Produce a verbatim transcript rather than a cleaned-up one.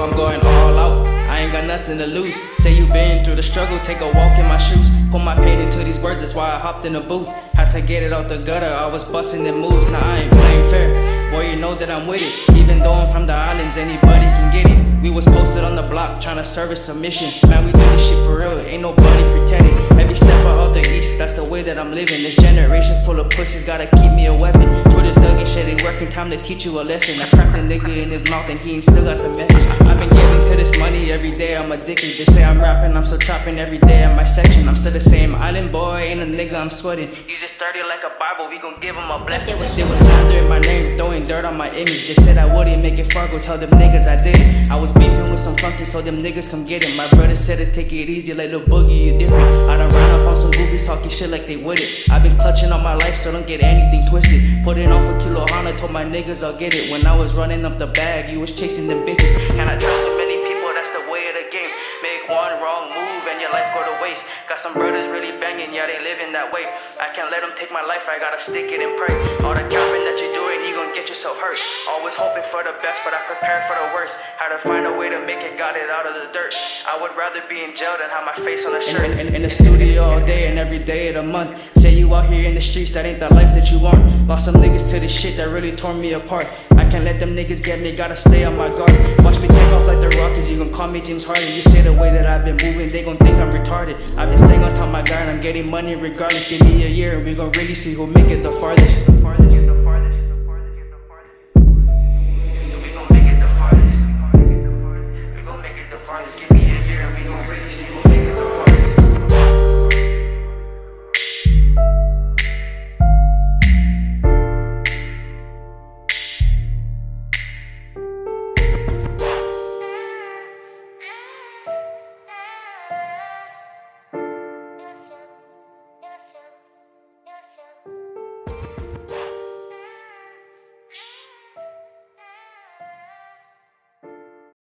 I'm going all out, I ain't got nothing to lose. Say you been through the struggle, take a walk in my shoes. Put my pain into these words, that's why I hopped in the booth. Had to get it out the gutter, I was busting the moves. Now I ain't playing fair, boy you know that I'm with it. Even though I'm from the islands, anybody can get it. We was posted on the block, tryna service a mission. Man, we do this shit for real, ain't nobody pretending. Every step out the east, that's the way that I'm living. This generation full of pussies gotta keep me a weapon. Twitter thugging shit ain't working, time to teach you a lesson. I cracked a nigga in his mouth and he ain't still got the message. I've been getting to this money every day, I'm addicted. They say I'm rapping, I'm still trapping every day in my section. I'm still the same island boy, ain't a nigga I'm sweating. He's just sturdy like a Bible, we gon' give him a blessing. They was slandering my name, throwing dirt on my image. They said I wouldn't make it far, go tell them niggas I did it. I was beefing with some flunkies, so them niggas come get it. My brother said to take it easy, like Lil Boogie, you different. I done ran up on some goofies talking shit like they with it. I've been clutching all my life, so don't get anything twisted. Put it on for Kilo Hana, told my niggas I'll get it. When I was running up the bag, you was chasing them bitches. Can't I trust so many people, that's the way of the game. Make one wrong move and your life go to waste. Got some brothers really banging, yeah they living that way. I can't let them take my life, I gotta stick it and pray. All the capping that you're doing, you gon' get yourself hurt. Always hoping for the best, but I prepare for the worst. Had to find a way to make it, got it out of the dirt. I would rather be in jail than have my face on a shirt. In, in, in the studio all day and every day of the month. Say you out here in the streets, that ain't the life that you want. Lost some niggas to this shit that really tore me apart. I can't let them niggas get me, gotta stay on my guard. Watch me take off like the Rockets, you gon' call me James Harden. You say the way that I've been moving, they gon' think I'm retarded. I've been staying on top of my guard, I'm getting money regardless. Give me a year and we gon' really see who'll make it the farthest.